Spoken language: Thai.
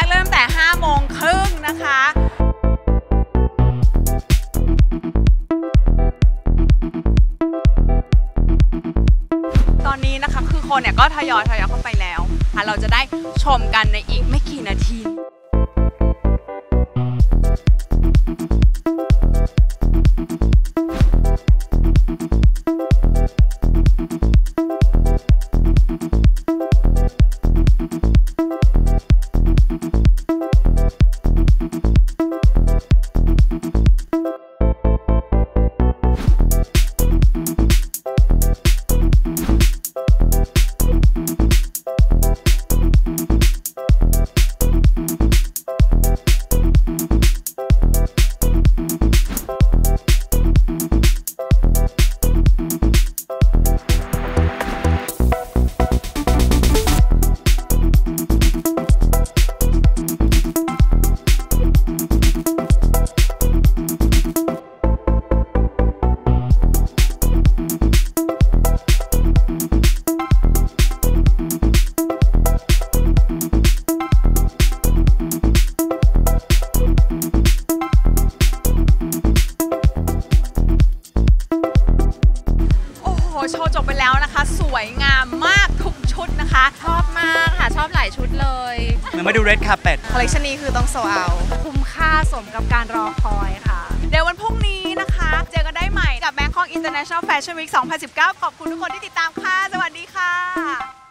เริ่มแต่5:30 น.นะคะตอนนี้นะคะคือคนเนี่ยก็ทยอยเข้าไปแล้วเราจะได้ชมกันในอีกไม่กี่นาทีโชว์จบไปแล้วนะคะสวยงามมากทุกชุดนะคะชอบมากค่ะชอบหลายชุดเลยเหมือนมาดู Red Carpet คอลเลคชันนี้คือต้องโซเอาคุ้มค่าสมกับการรอคอยค่ะเดี๋ยววันพรุ่งนี้นะคะเจอกันได้ใหม่กับ Bangkok International Fashion Week 2019 ขอบคุณทุกคนที่ติดตามค่ะสวัสดีค่ะ